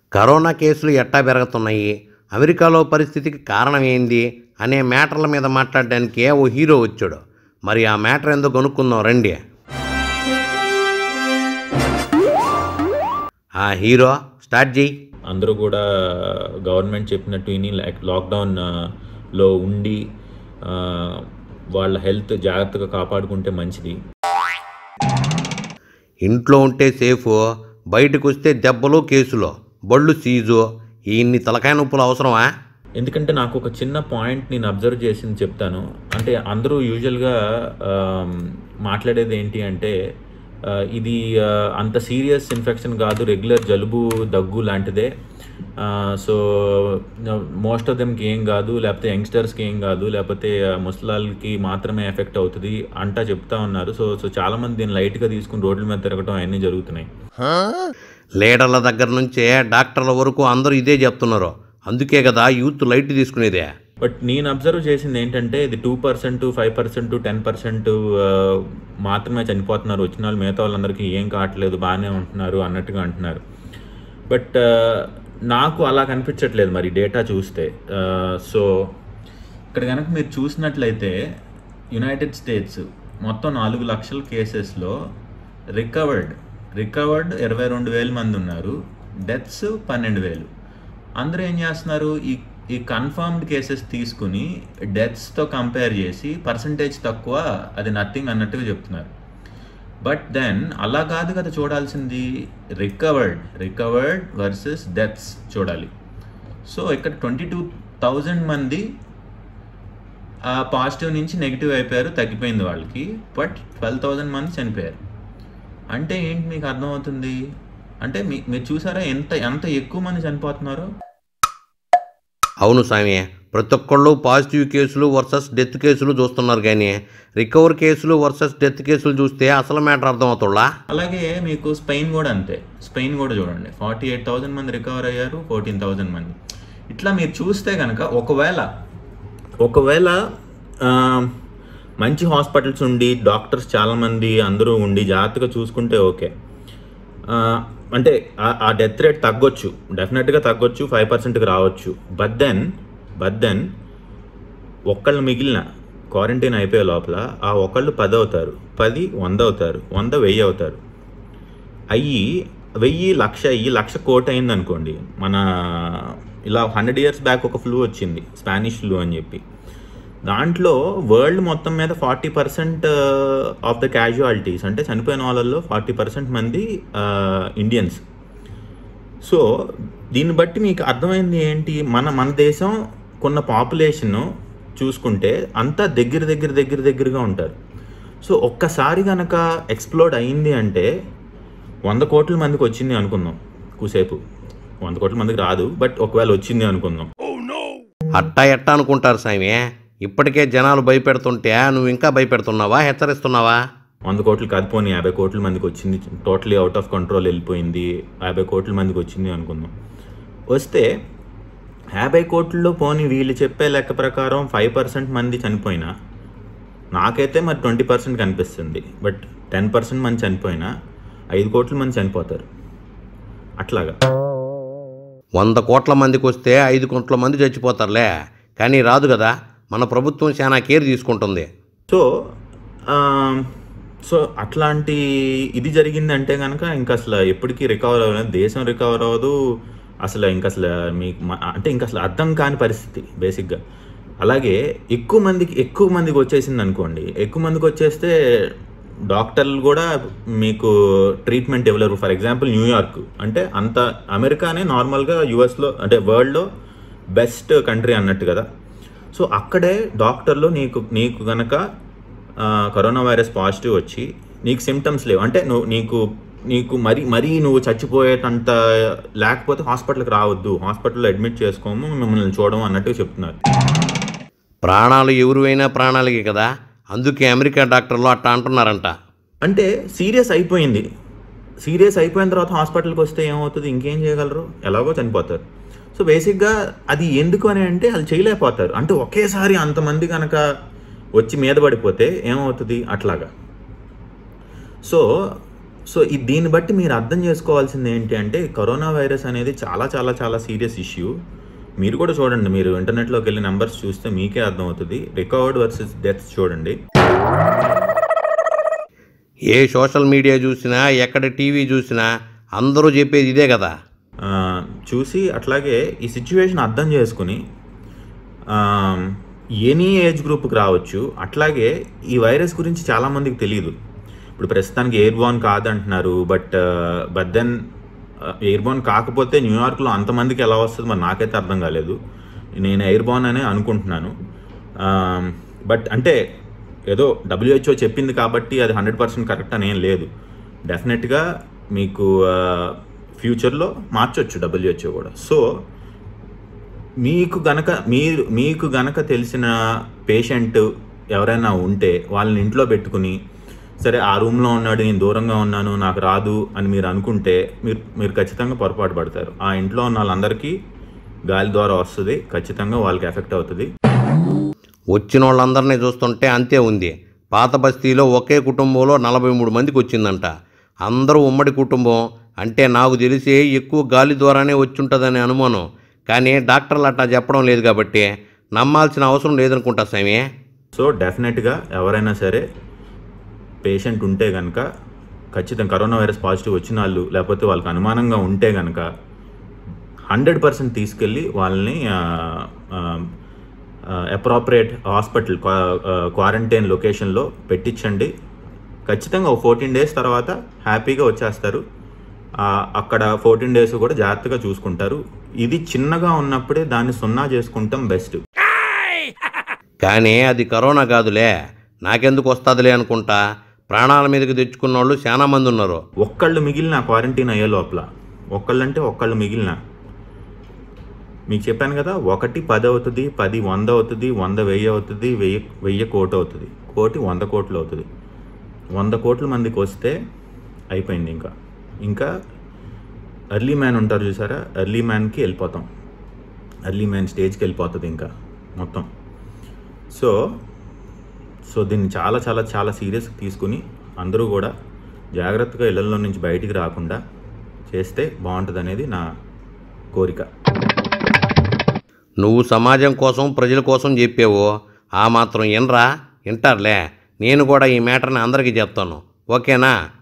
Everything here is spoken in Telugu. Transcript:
కరోనా కేసులు ఎట్టా పెరుగుతున్నాయి, అమెరికాలో పరిస్థితికి కారణం ఏంది అనే మ్యాటర్ల మీద మాట్లాడడానికే ఓ హీరో వచ్చాడు. మరి ఆ మ్యాటర్ ఎందుకు కనుక్కుందాం రండి. ఆ హీరో స్టార్ట్ చేయి. అందరూ కూడా గవర్నమెంట్ చెప్పినట్టు విని లాక్డౌన్లో ఉండి వాళ్ళ హెల్త్ జాగ్రత్తగా కాపాడుకుంటే మంచిది. ఇంట్లో ఉంటే సేఫ్, బయటకు వస్తే దెబ్బలు కేసులు, బళ్ళు సీజు. ఇన్ని తలకాయ నొప్పులు అవసరమా? ఎందుకంటే నాకు ఒక చిన్న పాయింట్ నేను అబ్జర్వ్ చేసింది చెప్తాను. అంటే అందరూ యూజువల్గా మాట్లాడేది ఏంటి అంటే ఇది అంత సీరియస్ ఇన్ఫెక్షన్ కాదు, రెగ్యులర్ జలుబు దగ్గు లాంటిదే, సో మోస్ట్ ఆఫ్ దెమ్కి ఏం కాదు, లేకపోతే యంగ్స్టర్స్కి ఏం కాదు, లేకపోతే ముసలాళ్ళకి మాత్రమే ఎఫెక్ట్ అవుతుంది అంటా చెప్తా ఉన్నారు. సో చాలామంది దీన్ని లైట్గా తీసుకుని రోడ్ల మీద తిరగటం అవన్నీ జరుగుతున్నాయి. లీడర్ల దగ్గర నుంచే డాక్టర్ల వరకు అందరూ ఇదే చెప్తున్నారు. అందుకే కదా యూత్ లైట్ తీసుకునేదే. బట్ నేను అబ్జర్వ్ చేసింది ఏంటంటే ఇది 2%, 5%, 10% మాత్రమే చనిపోతున్నారు. వచ్చిన వాళ్ళు మిగతా వాళ్ళందరికీ ఏం కావట్లేదు, బాగానే ఉంటున్నారు అన్నట్టుగా అంటున్నారు. బట్ నాకు అలా కనిపించట్లేదు మరి డేటా చూస్తే. సో ఇక్కడ కనుక మీరు చూసినట్లయితే యునైటెడ్ స్టేట్స్ మొత్తం 4 లక్షల కేసెస్లో రికవర్డ్ 22,000 మంది ఉన్నారు, డెత్స్ 12,000. అందరూ ఏం చేస్తున్నారు, ఈ కన్ఫర్మ్డ్ కేసెస్ తీసుకుని డెత్స్తో కంపేర్ చేసి పర్సంటేజ్ తక్కువ, అది నథింగ్ అన్నట్టుగా చెప్తున్నారు. బట్ దెన్ అలా కాదు కదా చూడాల్సింది, రికవర్డ్ వర్సెస్ డెత్స్ చూడాలి. సో ఇక్కడ 22,000 మంది పాజిటివ్ నుంచి నెగిటివ్ అయిపోయారు, తగ్గిపోయింది వాళ్ళకి. బట్ 12,000 మంది చనిపోయారు. అంటే ఏంటి మీకు అర్థమవుతుంది అంటే మీరు చూసారా ఎంత ఎక్కువ మంది చనిపోతున్నారు? అవును స్వామి, ప్రతి ఒక్కళ్ళు పాజిటివ్ కేసులు వర్సెస్ డెత్ కేసులు చూస్తున్నారు, కానీ రికవర్ కేసులు వర్సెస్ డెత్ కేసులు చూస్తే అసలు మ్యాటర్ అర్థమవుతుందా? అలాగే మీకు స్పెయిన్ కూడా అంతే. స్పెయిన్ కూడా చూడండి, 48,000 మంది రికవర్ అయ్యారు, 14,000 మంది. ఇట్లా మీరు చూస్తే కనుక ఒకవేళ మంచి హాస్పిటల్స్ ఉండి డాక్టర్స్ చాలామంది అందరూ ఉండి జాగ్రత్తగా చూసుకుంటే ఓకే, అంటే ఆ డెత్ రేట్ తగ్గొచ్చు, డెఫినెట్గా తగ్గొచ్చు, 5%కి రావచ్చు. బట్ దెన్ ఒక్కళ్ళు మిగిలిన క్వారంటైన్ అయిపోయే లోపల ఆ ఒకళ్ళు 10 అవుతారు, 10 100 అవుతారు, 100 1000 అవుతారు. 1000 1,00,000 అయ్యి 1,00,000 కోటి అయింది అనుకోండి. మన ఇలా 100 years బ్యాక్ ఒక ఫ్లూ వచ్చింది, స్పానిష్ ఫ్లూ అని చెప్పి. దాంట్లో వరల్డ్ మొత్తం మీద 40% ఆఫ్ ద క్యాజువాలిటీస్, అంటే చనిపోయిన వాళ్ళల్లో 40% మంది ఇండియన్స్. సో దీన్ని బట్టి మీకు అర్థమైంది ఏంటి, మన దేశం కొన్న పాపులేషన్ చూసుకుంటే అంతా దగ్గరగా ఉంటారు. సో ఒక్కసారి కనుక ఎక్స్ప్లోడ్ అయింది అంటే 100 కోట్ల మందికి వచ్చింది అనుకుందాం, కూసేపు 100 కోట్ల మందికి రాదు, బట్ ఒకవేళ వచ్చింది అనుకుందాం. ఎట్టా అనుకుంటారు సామి, ఇప్పటికే జనాలు భయపెడుతుంటే నువ్వు ఇంకా భయపెడుతున్నావా, హెచ్చరిస్తున్నావా? 100 కోట్లు కాదు, పోనీ 50 కోట్ల మందికి వచ్చింది, టోటలీ అవుట్ ఆఫ్ కంట్రోల్ వెళ్ళిపోయింది, 50 కోట్ల మందికి వచ్చింది అనుకుందాం. వస్తే 50 కోట్లలో పోనీ వీళ్ళు చెప్పే లెక్క ప్రకారం 5% మంది చనిపోయినా, నాకైతే మరి 20% కనిపిస్తుంది. బట్ 10% మంది చనిపోయినా 5 కోట్ల మంది చనిపోతారు. అట్లాగా 100 కోట్ల మందికి వస్తే 5 కోట్ల మంది చచ్చిపోతారులే, కానీ రాదు కదా. మన ప్రభుత్వం చాలా కేర్ తీసుకుంటుంది. సో అట్లాంటి ఇది జరిగిందంటే కనుక ఇంకా అసలు ఎప్పటికీ రికవర్ అవ్వలేదు, దేశం రికవర్ అవ్వదు అసలు. ఇంకా అసలు మీకు అంటే ఇంకా అసలు అర్థం కాని పరిస్థితి బేసిక్గా. అలాగే ఎక్కువ మందికి వచ్చేసింది అనుకోండి, ఎక్కువ మందికి వచ్చేస్తే డాక్టర్లు కూడా మీకు ట్రీట్మెంట్ ఇవ్వలేరు. ఫర్ ఎగ్జాంపుల్ న్యూయార్క్ అంటే అంత అమెరికానే నార్మల్గా యుఎస్లో అంటే వరల్డ్లో బెస్ట్ కంట్రీ అన్నట్టు కదా. సో అక్కడే డాక్టర్లు నీకు కనుక కరోనా వైరస్ పాజిటివ్ వచ్చి నీకు సిమ్టమ్స్ లేవు అంటే నీకు మరీ నువ్వు చచ్చిపోయేటంత లేకపోతే హాస్పిటల్కి రావద్దు, హాస్పిటల్లో అడ్మిట్ చేసుకోము, మిమ్మల్ని చూడము అన్నట్టుగా చెప్తున్నారు. ప్రాణాలు ఎవరువైనా ప్రాణాలకి కదా, అందుకే అమెరికా డాక్టర్లు అట్లా అంటున్నారంట. అంటే సీరియస్ అయిపోయిన తర్వాత హాస్పిటల్కి వస్తే ఏమవుతుంది, ఇంకేం చేయగలరు, ఎలాగో చనిపోతారు. సో బేసిక్గా అది ఎందుకు అని అంటే వాళ్ళు చేయలేకపోతారు. అంటే ఒకేసారి అంతమంది కనుక వచ్చి మీద పడిపోతే ఏమవుతుంది అట్లాగా. సో దీన్ని బట్టి మీరు అర్థం చేసుకోవాల్సింది ఏంటి అంటే కరోనా వైరస్ అనేది చాలా చాలా చాలా సీరియస్ ఇష్యూ. మీరు కూడా చూడండి, మీరు ఇంటర్నెట్లోకి వెళ్ళి నెంబర్స్ చూస్తే మీకే అర్థమవుతుంది. రికవర్డ్ వర్సెస్ డెత్స్ చూడండి. ఏ సోషల్ మీడియా చూసినా ఎక్కడ టీవీ చూసినా అందరూ చెప్పేది ఇదే కదా. చూసి అట్లాగే ఈ సిచ్యువేషన్ అర్థం చేసుకుని ఎనీ ఏజ్ గ్రూప్కి రావచ్చు. అట్లాగే ఈ వైరస్ గురించి చాలామందికి తెలియదు. ఇప్పుడు ప్రస్తుతానికి ఎయిర్బోర్న్ కాదంటున్నారు, బట్ దెన్ ఎయిర్బోర్న్ కాకపోతే న్యూయార్క్లో అంతమందికి ఎలా వస్తుంది మరి నాకైతే అర్థం కాలేదు. నేను ఎయిర్బోర్న్ అనే అనుకుంటున్నాను. బట్ అంటే ఏదో WHO చెప్పింది కాబట్టి అది 100% కరెక్ట్ అని ఏం లేదు. డెఫినెట్గా మీకు ఫ్యూచర్లో మార్చొచ్చు WHO కూడా. సో మీకు గనక తెలిసిన పేషెంట్ ఎవరైనా ఉంటే వాళ్ళని ఇంట్లో పెట్టుకుని, సరే ఆ రూమ్లో ఉన్నాడు, నేను దూరంగా ఉన్నాను, నాకు రాదు అని మీరు అనుకుంటే మీరు ఖచ్చితంగా పొరపాటు పడతారు. ఆ ఇంట్లో ఉన్న వాళ్ళందరికీ గాలి ద్వారా వస్తుంది, ఖచ్చితంగా వాళ్ళకి ఎఫెక్ట్ అవుతుంది. వచ్చిన వాళ్ళందరినీ చూస్తుంటే అంతే ఉంది. పాత బస్తీలో ఒకే కుటుంబంలో 43 మందికి వచ్చిందంట. అందరూ ఉమ్మడి కుటుంబం అంటే నాకు తెలిసి ఎక్కువ గాలి ద్వారానే వచ్చుంటుందని అనుమానం. కానీ డాక్టర్లు అట్లా చెప్పడం లేదు కాబట్టి నమ్మాల్సిన అవసరం లేదనుకుంటా స్వామి. సో డెఫినెట్గా ఎవరైనా సరే పేషెంట్ ఉంటే కనుక ఖచ్చితంగా కరోనా వైరస్ పాజిటివ్ వచ్చిన వాళ్ళు లేకపోతే వాళ్ళకి అనుమానంగా ఉంటే కనుక 100% తీసుకెళ్ళి వాళ్ళని అప్రాప్రియేట్ హాస్పిటల్ క్వారంటైన్ లొకేషన్లో పెట్టించండి. ఖచ్చితంగా ఒక 14 days తర్వాత హ్యాపీగా వచ్చేస్తారు. అక్కడ 14 days కూడా జాగ్రత్తగా చూసుకుంటారు. ఇది చిన్నగా ఉన్నప్పుడే దాన్ని 0 చేసుకుంటాం బెస్ట్. కానీ అది కరోనా కాదులే, నాకెందుకు వస్తుందిలే అనుకుంటా ప్రాణాల మీదకి తెచ్చుకున్న వాళ్ళు చాలా మంది ఉన్నారు. ఒక్కళ్ళు మిగిలిన క్వారంటైన్ అయ్యే లోపల, ఒక్కళ్ళు మిగిలిన, మీకు చెప్పాను కదా, 1 10 అవుతుంది, 10 100 అవుతుంది, 100 1000 అవుతుంది, 1000 కోటి అవుతుంది, కోటి 100 కోట్లు అవుతుంది. 100 కోట్ల మందికి వస్తే అయిపోయింది. ఇంకా ఎర్లీ మ్యాన్ ఉంటారు చూసారా, ఎర్లీ మ్యాన్కి వెళ్ళిపోతాం, ఎర్లీ మ్యాన్ స్టేజ్కి వెళ్ళిపోతుంది ఇంకా మొత్తం. సో దీన్ని చాలా చాలా చాలా సీరియస్గా తీసుకుని అందరూ కూడా జాగ్రత్తగా ఇళ్లలో నుంచి బయటికి రాకుండా చేస్తే బాగుంటుంది అనేది నా కోరిక. నువ్వు సమాజం కోసం ప్రజల కోసం చెప్పావు, ఆ మాత్రం వినరా? వింటారులే. నేను కూడా ఈ మ్యాటర్ని అందరికీ చెప్తాను, ఓకేనా?